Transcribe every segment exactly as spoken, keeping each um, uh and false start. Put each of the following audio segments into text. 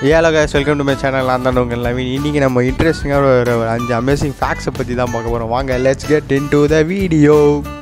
Hello guys, welcome to my channel. நான் தான் உங்கள் நவீன். இன்னைக்கு நம்ம இன்ட்ரெஸ்டிங்கான ஒரு அஞ்சு அமேசிங் ஃபேக்ட்ஸை பற்றி தான் பார்க்க போகிறோம். வாங்க, let's get into the video.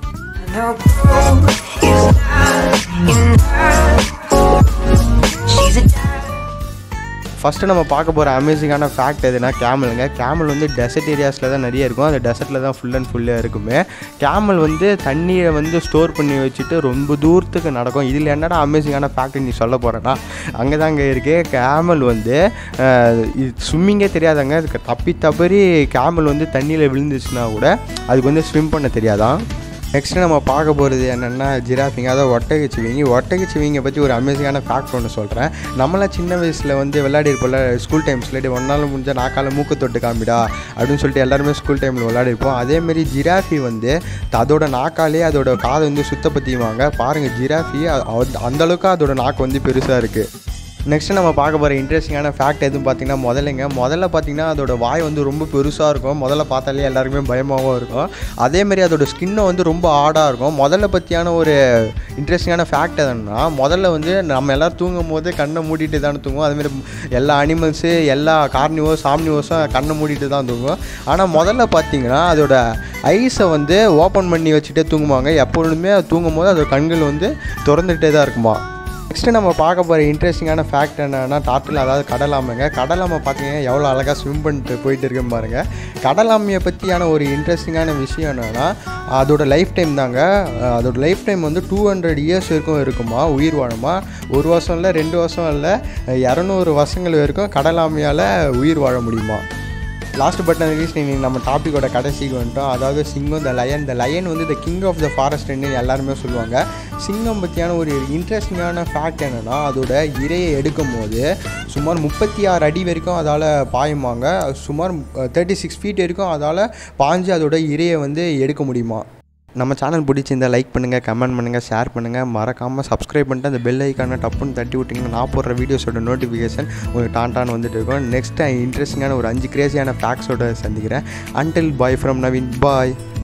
First நம்ம பார்க்க போகிற அமேசிங்கான ஃபேக்ட் எதுனா கேமலுங்க. கேமல் வந்து டெசர்ட் ஏரியாஸில் தான் நிறைய இருக்கும். அந்த டெசர்ட்டில் தான் ஃபுல் அண்ட் ஃபுல்லாக இருக்குமே. கேமல் வந்து தண்ணியை வந்து ஸ்டோர் பண்ணி வச்சுட்டு ரொம்ப தூரத்துக்கு நடக்கும். இதில் என்னடா அமேசிங்கான ஃபேக்ட் நீ சொல்ல போகிறேன்னா அங்கே தான் அங்கே இருக்குது. கேமல் வந்து ஸ்விம்மிங்கே தெரியாதாங்க. அதுக்கு தப்பி தவறி கேமல் வந்து தண்ணியில் விழுந்துச்சுன்னா கூட அதுக்கு வந்து ஸ்விம் பண்ண தெரியாதான். நெக்ஸ்ட்டு நம்ம பார்க்க போகிறது என்னென்னா ஜிராஃபிங்க, அதாவது ஒட்டகச்சிவிங்கி. ஒட்டகச்சிவிங்கை பற்றி ஒரு அமேசிங்கான ஃபேக்ட் ஒன்று சொல்கிறேன். நம்மளாம் சின்ன வயசில் வந்து விளையாடி இருப்போம்ல ஸ்கூல் டைம்ஸில், ஒன்றால் முடிஞ்சால் நாக்கால் மூக்கு தொட்டு காமிடா அப்படின்னு சொல்லிட்டு எல்லாருமே ஸ்கூல் டைமில் விளையாடிருப்போம். அதேமாரி ஜிராஃபி வந்து அதோட நாக்காலே அதோட காதை வந்து சுத்தப்படுத்திவாங்க. பாருங்கள், ஜிராஃபி அந்தளவுக்கு அதோட நாக்கு வந்து பெருசாக இருக்குது. நெக்ஸ்ட்டு நம்ம பார்க்க போகிற இன்ட்ரெஸ்டிங்கான ஃபேக்ட் எதுவும் பார்த்திங்கன்னா முதலைங்க. முதல்ல பார்த்திங்கன்னா அதோட வாய் வந்து ரொம்ப பெருசாக இருக்கும். முதல்ல பார்த்தாலே எல்லாருக்குமே பயமாகவும் இருக்கும். அதேமாரி அதோட ஸ்கின்னை வந்து ரொம்ப ஆடாக இருக்கும். முதல்ல பற்றியான ஒரு இன்ட்ரெஸ்டிங்கான ஃபேக்ட் எதுன்னா, முதல்ல வந்து நம்ம எல்லோரும் தூங்கும் போது கண்ணை மூடிட்டு தானே தூங்குவோம். அதுமாரி எல்லா அனிமல்ஸு எல்லா கார்னிவோஸ் சாம்னிவோஸும் கண்ணை மூடிட்டு தான் தூங்குவோம். ஆனால் முதல்ல பார்த்திங்கன்னா அதோட ஐஸை வந்து ஓப்பன் பண்ணி வச்சுட்டே தூங்குவாங்க. எப்பொழுதுமே தூங்கும் போது அதோட கண்கள் வந்து திறந்துகிட்டே தான் இருக்குமா. நெக்ஸ்ட்டு நம்ம பார்க்க போகிற இன்ட்ரெஸ்டிங்கான ஃபேக்ட் என்னென்னா டாட்டில், அதாவது கடலாமைங்க. கடலாமை பார்த்தீங்கன்னா எவ்வளோ அழகாக ஸ்விம் பண்ணிட்டு போயிட்டு இருக்குன்னு பாருங்கள். கடலாமையை பற்றியான ஒரு இன்ட்ரெஸ்டிங்கான விஷயம் என்னென்னா அதோட லைஃப் டைம் தாங்க. அதோட லைஃப் டைம் வந்து டூ ஹண்ட்ரட் இயர்ஸ் வரைக்கும் இருக்குமா, உயிர் வாழுமா. ஒரு வருஷம் இல்லை, ரெண்டு வருஷம் இல்லை, இரநூறு வருஷங்கள் வரைக்கும் கடலாமையால் உயிர் வாழ முடியுமா. லாஸ்ட் பட் நாட் லீஸ்ட் நீங்கள் நம்ம டாப்பிக்கோட கடைசிக்கு வந்துட்டோம். அதாவது சிங்கம், த லயன். த லயன் வந்து த கிங் ஆஃப் த ஃபாரஸ்ட்னு எல்லாருமே சொல்லுவாங்க. சிங்கம் பற்றியான ஒரு இன்ட்ரெஸ்டிங்கான ஃபேக்ட் என்னென்னா அதோட இரையை எடுக்கும் போது சுமார் முப்பத்தி ஆறு அடி வரைக்கும் அதால் பாயுமாங்க. சுமார் தேர்ட்டி சிக்ஸ் ஃபீட் வரைக்கும் அதால் பாஞ்சு அதோட இரையை வந்து எடுக்க முடியுமா. நம்ம சேனல் பிடிச்சிருந்தால் லைக் பண்ணுங்கள், கமெண்ட் பண்ணுங்கள், ஷேர் பண்ணுங்கள். மறக்காமல் சப்ஸ்கிரைப் பண்ணிட்டு அந்த பெல் ஐக்கானை டப்புன்னு தட்டி விட்டிங்கன்னா நான் போடுற வீடியோஸோட நோட்டிஃபிகேஷன் உங்களுக்கு டான்டான்னு வந்துட்டு இருக்கும். நெக்ஸ்ட் இன்ட்ரெஸ்டிங்கான ஒரு அஞ்சு கிரேசியான ஃபேக்ட்ஸோட சந்திக்கிறேன். Until bye from Naveen. Bye.